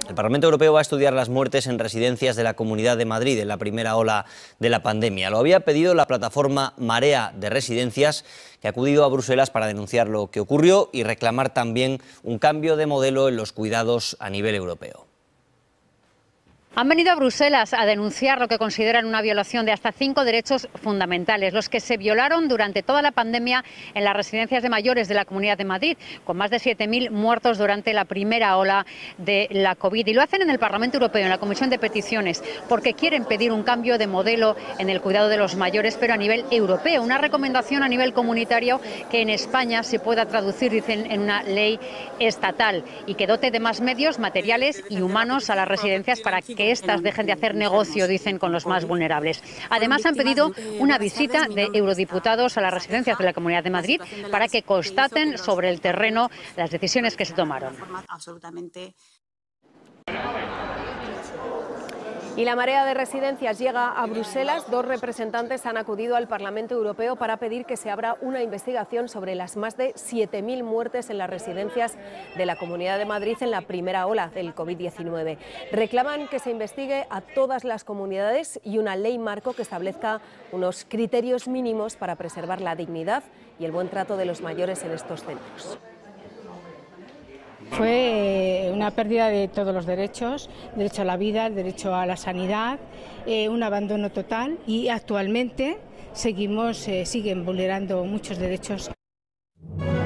El Parlamento Europeo va a estudiar las muertes en residencias de la Comunidad de Madrid en la primera ola de la pandemia. Lo había pedido la plataforma Marea de Residencias, que ha acudido a Bruselas para denunciar lo que ocurrió y reclamar también un cambio de modelo en los cuidados a nivel europeo. Han venido a Bruselas a denunciar lo que consideran una violación de hasta 5 derechos fundamentales, los que se violaron durante toda la pandemia en las residencias de mayores de la Comunidad de Madrid, con más de 7.000 muertos durante la primera ola de la COVID. Y lo hacen en el Parlamento Europeo, en la Comisión de Peticiones, porque quieren pedir un cambio de modelo en el cuidado de los mayores, pero a nivel europeo, una recomendación a nivel comunitario que en España se pueda traducir, dicen, en una ley estatal y que dote de más medios materiales y humanos a las residencias para que estas dejen de hacer negocio, dicen, con los más vulnerables. Además, han pedido una visita de eurodiputados a las residencias de la Comunidad de Madrid para que constaten sobre el terreno las decisiones que se tomaron. Y la Marea de Residencias llega a Bruselas. 2 representantes han acudido al Parlamento Europeo para pedir que se abra una investigación sobre las más de 7.000 muertes en las residencias de la Comunidad de Madrid en la primera ola del COVID-19. Reclaman que se investigue a todas las comunidades y una ley marco que establezca unos criterios mínimos para preservar la dignidad y el buen trato de los mayores en estos centros. Fue una pérdida de todos los derechos, derecho a la vida, el derecho a la sanidad, un abandono total y actualmente siguen vulnerando muchos derechos.